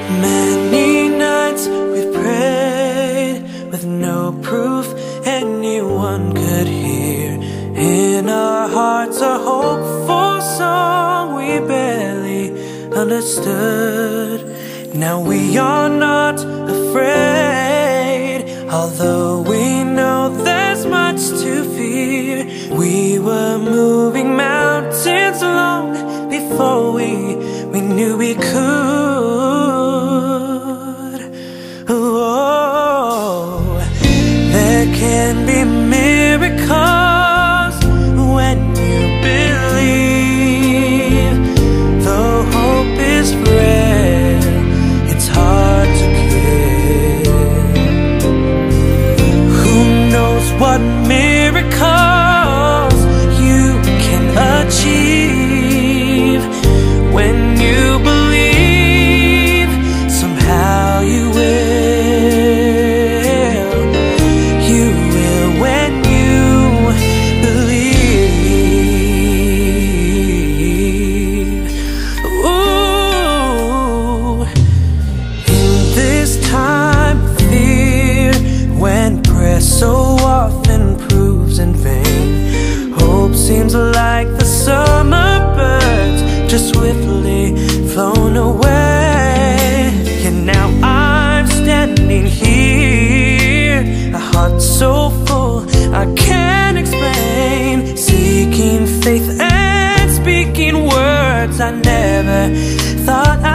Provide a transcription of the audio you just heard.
Many nights we've prayed with no proof anyone could hear. In our hearts a hopeful song we barely understood. Now we are not afraid, although we know there's much to fear. We were moving mountains long before we knew we could. Oh, there can be miracles when you believe. Though hope is frail, it's hard to kill. Who knows what miracles you can achieve when you believe. Somehow you will. You will when you believe. Ooh, in this time of fear, when prayer so often proves in vain, hope seems like the summer birds just swiftly flown away. And now I'm standing here, a heart so full I can't explain, seeking faith and speaking words I never thought